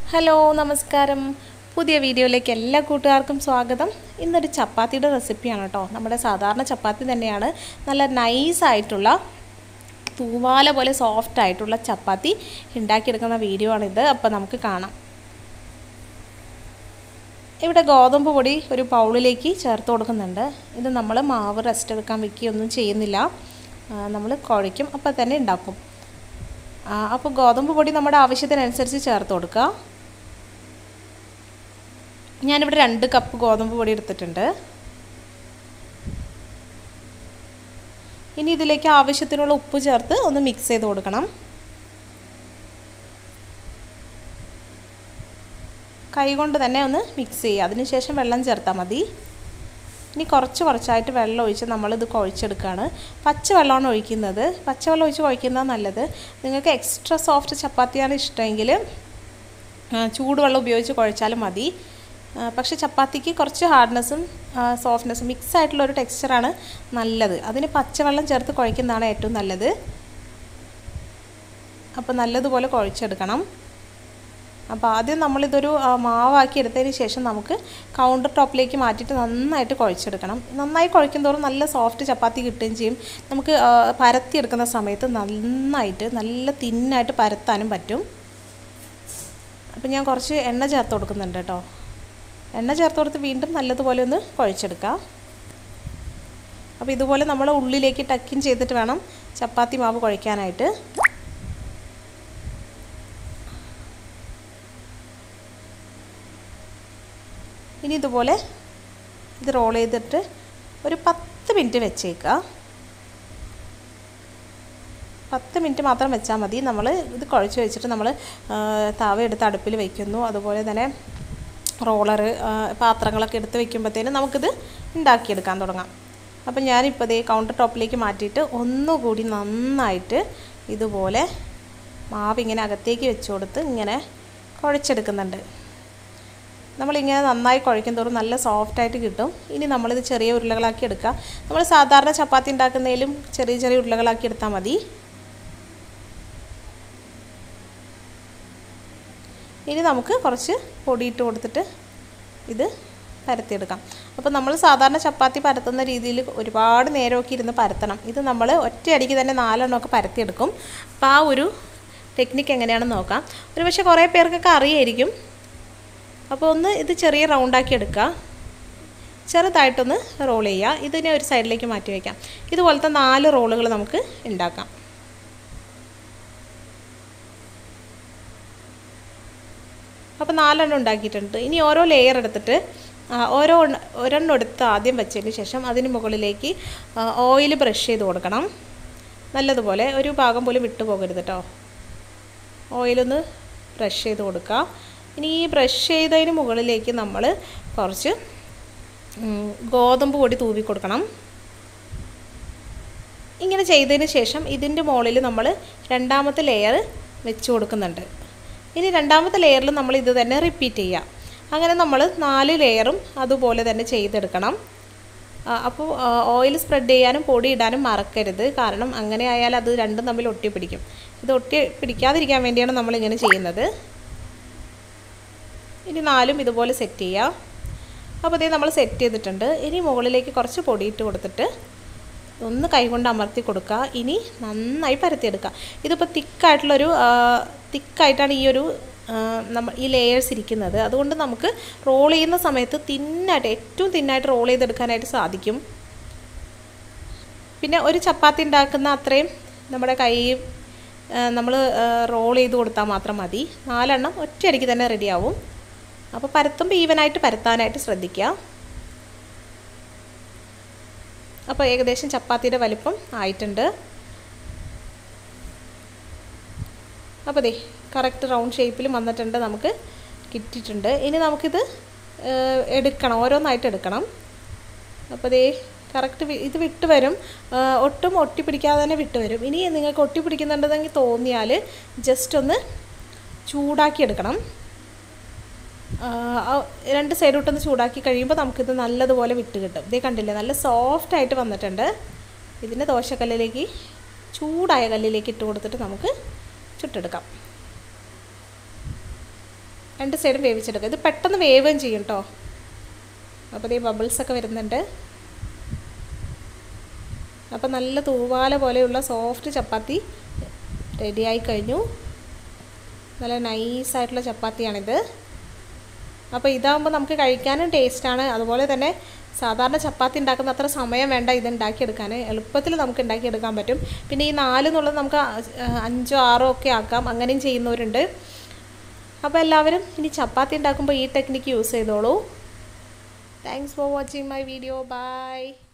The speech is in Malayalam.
ഹലോ നമസ്കാരം. പുതിയ വീഡിയോയിലേക്ക് എല്ലാ കൂട്ടുകാർക്കും സ്വാഗതം. ഇന്നൊരു ചപ്പാത്തിയുടെ റെസിപ്പിയാണ് കേട്ടോ. നമ്മുടെ സാധാരണ ചപ്പാത്തി തന്നെയാണ്. നല്ല നൈസായിട്ടുള്ള തൂവാല പോലെ സോഫ്റ്റ് ആയിട്ടുള്ള ചപ്പാത്തി ഉണ്ടാക്കിയെടുക്കുന്ന വീഡിയോ ആണിത്. അപ്പോൾ നമുക്ക് കാണാം. ഇവിടെ ഗോതമ്പ് പൊടി ഒരു ബൗളിലേക്ക് ചേർത്ത് കൊടുക്കുന്നുണ്ട്. ഇത് നമ്മൾ മാവ് റെസ്റ്റ് എടുക്കാൻ വെക്കുകയൊന്നും ചെയ്യുന്നില്ല, നമ്മൾ കുഴയ്ക്കും അപ്പോൾ തന്നെ ഉണ്ടാക്കും. അപ്പോൾ ഗോതമ്പ് പൊടി നമ്മുടെ ആവശ്യത്തിനനുസരിച്ച് ചേർത്ത് കൊടുക്കുക. ഞാനിവിടെ 2 കപ്പ് ഗോതമ്പ് പൊടി എടുത്തിട്ടുണ്ട്. ഇനി ഇതിലേക്ക് ആവശ്യത്തിനുള്ള ഉപ്പ് ചേർത്ത് ഒന്ന് മിക്സ് ചെയ്ത് കൊടുക്കണം. കൈകൊണ്ട് തന്നെ ഒന്ന് മിക്സ് ചെയ്യുക. അതിനുശേഷം വെള്ളം ചേർത്താൽ മതി. ഇനി കുറച്ചായിട്ട് വെള്ളം ഒഴിച്ച് നമ്മളിത് കുഴച്ചെടുക്കുകയാണ്. പച്ചവെള്ളമാണ് ഒഴിക്കുന്നത്. പച്ചവെള്ളം ഒഴിച്ച് കുഴക്കുന്നതാണ് നല്ലത്. നിങ്ങൾക്ക് എക്സ്ട്രാ സോഫ്റ്റ് ചപ്പാത്തിയാണ് ഇഷ്ടമെങ്കിൽ ചൂടുവെള്ളം ഉപയോഗിച്ച് കുഴച്ചാലും മതി. പക്ഷേ ചപ്പാത്തിക്ക് കുറച്ച് ഹാർഡ്നെസ്സും സോഫ്റ്റ്നെസ്സും മിക്സ് ആയിട്ടുള്ളൊരു ടെക്സ്ചറാണ് നല്ലത്. അതിന് പച്ചവെള്ളം ചേർത്ത് കുഴക്കുന്നതാണ് ഏറ്റവും നല്ലത്. അപ്പോൾ നല്ലതുപോലെ കുഴച്ചെടുക്കണം. അപ്പോൾ ആദ്യം നമ്മളിതൊരു മാവാക്കി എടുത്തതിന് ശേഷം നമുക്ക് കൗണ്ടർ ടോപ്പിലേക്ക് മാറ്റിയിട്ട് നന്നായിട്ട് കുഴച്ചെടുക്കണം. നന്നായി കുഴക്കുന്തോറും നല്ല സോഫ്റ്റ് ചപ്പാത്തി കിട്ടുകയും ചെയ്യും. നമുക്ക് പരത്തിയെടുക്കുന്ന സമയത്ത് നല്ല തിന്നായിട്ട് പരത്താനും പറ്റും. അപ്പോൾ ഞാൻ കുറച്ച് എണ്ണ ചേർത്ത് കൊടുക്കുന്നുണ്ട് കേട്ടോ. എണ്ണ ചേർത്ത് കൊടുത്ത് വീണ്ടും നല്ലതുപോലെ ഒന്ന് കുഴച്ചെടുക്കുക. അപ്പോൾ ഇതുപോലെ നമ്മൾ ഉള്ളിലേക്ക് ടക്കിൻ ചെയ്തിട്ട് വേണം ചപ്പാത്തി മാവ് കുഴയ്ക്കാനായിട്ട്. ഇനി ഇതുപോലെ ഇത് റോൾ ചെയ്തിട്ട് ഒരു 10 മിനിറ്റ് വെച്ചേക്കുക. 10 മിനിറ്റ് മാത്രം വെച്ചാൽ മതി. നമ്മൾ ഇത് കുഴച്ച് വെച്ചിട്ട് നമ്മൾ തവ എടുത്ത് അടുപ്പിൽ വയ്ക്കുന്നു. അതുപോലെ തന്നെ റോളറ് പാത്രങ്ങളൊക്കെ എടുത്ത് വയ്ക്കുമ്പോഴത്തേനും നമുക്കിത് ഉണ്ടാക്കിയെടുക്കാൻ തുടങ്ങാം. അപ്പം ഞാനിപ്പോൾ ഇതേ കൗണ്ടർ ടോപ്പിലേക്ക് മാറ്റിയിട്ട് ഒന്നുകൂടി നന്നായിട്ട് ഇതുപോലെ മാവ് ഇങ്ങനെ അകത്തേക്ക് വെച്ച് കൊടുത്ത് ഇങ്ങനെ കുഴച്ചെടുക്കുന്നുണ്ട്. നമ്മളിങ്ങനെ നന്നായി കുഴക്കും തോറും നല്ല സോഫ്റ്റായിട്ട് കിട്ടും. ഇനി നമ്മളിത് ചെറിയ ഉരുളകളാക്കി എടുക്കുക. നമ്മൾ സാധാരണ ചപ്പാത്തി ഉണ്ടാക്കുന്നതിലും ചെറിയ ഉരുളകളാക്കി എടുത്താൽ മതി. ഇനി നമുക്ക് കുറച്ച് പൊടിയിട്ട് കൊടുത്തിട്ട് ഇത് പരത്തിയെടുക്കാം. അപ്പോൾ നമ്മൾ സാധാരണ ചപ്പാത്തി പരത്തുന്ന രീതിയിൽ ഒരുപാട് നേരമൊക്കെ ഇരുന്ന് പരത്തണം. ഇത് നമ്മൾ ഒറ്റയടിക്ക് തന്നെ 4 എണ്ണമൊക്കെ പരത്തിയെടുക്കും. അപ്പോൾ ആ ഒരു ടെക്നിക്ക് എങ്ങനെയാണെന്ന് നോക്കാം. ഒരുപക്ഷെ കുറേ പേർക്കൊക്കെ അറിയായിരിക്കും. അപ്പോൾ ഒന്ന് ഇത് ചെറിയ റൗണ്ടാക്കി എടുക്കുക. ചെറുതായിട്ടൊന്ന് റോൾ ചെയ്യുക. ഇതിനെ ഒരു സൈഡിലേക്ക് മാറ്റി വയ്ക്കാം. ഇതുപോലത്തെ 4 റോളുകൾ നമുക്ക് ഉണ്ടാക്കാം. അപ്പോൾ 4 എണ്ണം ഉണ്ടാക്കിയിട്ടുണ്ട്. ഇനി ഓരോ ലെയർ എടുത്തിട്ട് ഒരെണ്ണം എടുത്ത് ആദ്യം വെച്ചതിന് ശേഷം അതിന് മുകളിലേക്ക് ഓയിൽ ബ്രഷ് ചെയ്ത് കൊടുക്കണം. നല്ലതുപോലെ ഒരു ഭാഗം പോലും വിട്ടു പോകരുത് കേട്ടോ. ഓയിലൊന്ന് ബ്രഷ് ചെയ്ത് കൊടുക്കുക. ഇനി ഈ ബ്രഷ് ചെയ്തതിന് മുകളിലേക്ക് നമ്മൾ കുറച്ച് ഗോതമ്പ് പൊടി തൂവി കൊടുക്കണം. ഇങ്ങനെ ചെയ്തതിന് ശേഷം ഇതിൻ്റെ മുകളിൽ നമ്മൾ രണ്ടാമത്തെ ലെയർ വെച്ച് കൊടുക്കുന്നുണ്ട്. ഇനി രണ്ടാമത്തെ ലെയറിൽ നമ്മൾ ഇത് തന്നെ റിപ്പീറ്റ് ചെയ്യാം. അങ്ങനെ നമ്മൾ 4 ലെയറും അതുപോലെ തന്നെ ചെയ്തെടുക്കണം. അപ്പോൾ ഓയിൽ സ്പ്രെഡ് ചെയ്യാനും പൊടി ഇടാനും മറക്കരുത്. കാരണം അങ്ങനെ ആയാൽ അത് രണ്ടും തമ്മിൽ ഒട്ടിപ്പിടിക്കും. ഇത് ഒട്ടിപ്പിടിക്കാതിരിക്കാൻ വേണ്ടിയാണ് നമ്മളിങ്ങനെ ചെയ്യുന്നത്. ഇനി 4ഉം ഇതുപോലെ സെറ്റ് ചെയ്യുക. അപ്പോൾ ഇത് നമ്മൾ സെറ്റ് ചെയ്തിട്ടുണ്ട്. ഇനി മുകളിലേക്ക് കുറച്ച് പൊടിയിട്ട് കൊടുത്തിട്ട് ഒന്ന് കൈകൊണ്ട് അമർത്തി കൊടുക്കുക. ഇനി നന്നായി പരത്തിയെടുക്കുക. ഇതിപ്പോൾ തിക്കായിട്ടാണ് ഈ ലെയേഴ്സ് ഇരിക്കുന്നത്. അതുകൊണ്ട് നമുക്ക് റോൾ ചെയ്യുന്ന സമയത്ത് ഏറ്റവും തിന്നായിട്ട് റോൾ ചെയ്തെടുക്കാനായിട്ട് സാധിക്കും. പിന്നെ ഒരു ചപ്പാത്തി ഉണ്ടാക്കുന്ന അത്രയും നമ്മുടെ കൈ നമ്മൾ റോൾ ചെയ്ത് കൊടുത്താൽ മാത്രം മതി. 4 എണ്ണം ഒറ്റയടിക്ക് തന്നെ റെഡിയാവും. അപ്പോൾ പരത്തുമ്പോൾ ഈവനായിട്ട് പരത്താനായിട്ട് ശ്രദ്ധിക്കുക. അപ്പോൾ ഏകദേശം ചപ്പാത്തിയുടെ വലിപ്പം ആയിട്ടുണ്ട്. അപ്പോൾ ദേ കറക്റ്റ് റൗണ്ട് ഷേപ്പിലും വന്നിട്ടുണ്ട്, നമുക്ക് കിട്ടിയിട്ടുണ്ട്. ഇനി നമുക്കിത് എടുക്കണം, ഓരോന്നായിട്ട് എടുക്കണം. അപ്പോൾ ദേ കറക്റ്റ് ഇത് വിട്ട് വരും. ഒട്ടും ഒട്ടിപ്പിടിക്കാതെ തന്നെ വിട്ട് വരും. ഇനി നിങ്ങൾക്ക് ഒട്ടിപ്പിടിക്കുന്നുണ്ടെങ്കിൽ തോന്നിയാൽ ജസ്റ്റ് ഒന്ന് ചൂടാക്കി എടുക്കണം. 2 സൈഡോട്ടൊന്ന് ചൂടാക്കി കഴിയുമ്പോൾ നമുക്കിത് നല്ലതുപോലെ വിട്ട് കിട്ടും. ഇതേ കണ്ടില്ലേ, നല്ല സോഫ്റ്റായിട്ട് വന്നിട്ടുണ്ട്. ഇതിൻ്റെ ദോശക്കല്ലിലേക്ക് ചൂടായ കല്ലിലേക്ക് ഇട്ട് കൊടുത്തിട്ട് നമുക്ക് ചുട്ടെടുക്കാം. രണ്ട് സൈഡും വേവിച്ചെടുക്കുക. ഇത് പെട്ടെന്ന് വേവുകയും ചെയ്യും കേട്ടോ. അപ്പോൾ ഈ ബബിൾസൊക്കെ വരുന്നുണ്ട്. അപ്പോൾ നല്ല തൂവാല പോലെയുള്ള സോഫ്റ്റ് ചപ്പാത്തി റെഡിയായി കഴിഞ്ഞു. നല്ല നൈസായിട്ടുള്ള ചപ്പാത്തിയാണിത്. അപ്പോൾ ഇതാകുമ്പോൾ നമുക്ക് കഴിക്കാനും ടേസ്റ്റാണ്. അതുപോലെ തന്നെ സാധാരണ ചപ്പാത്തി ഉണ്ടാക്കുന്ന അത്ര സമയം വേണ്ട ഇത് ഉണ്ടാക്കിയെടുക്കാൻ. എളുപ്പത്തിൽ നമുക്ക് ഉണ്ടാക്കിയെടുക്കാൻ പറ്റും. പിന്നെ ഈ 4 എന്നുള്ളത് നമുക്ക് 5 6 ഒക്കെ ആക്കാം. അങ്ങനെയും ചെയ്യുന്നവരുണ്ട്. അപ്പോൾ എല്ലാവരും ഇനി ചപ്പാത്തി ഉണ്ടാക്കുമ്പോൾ ഈ ടെക്നിക്ക് യൂസ് ചെയ്തോളൂ. Thanks for watching my video. By.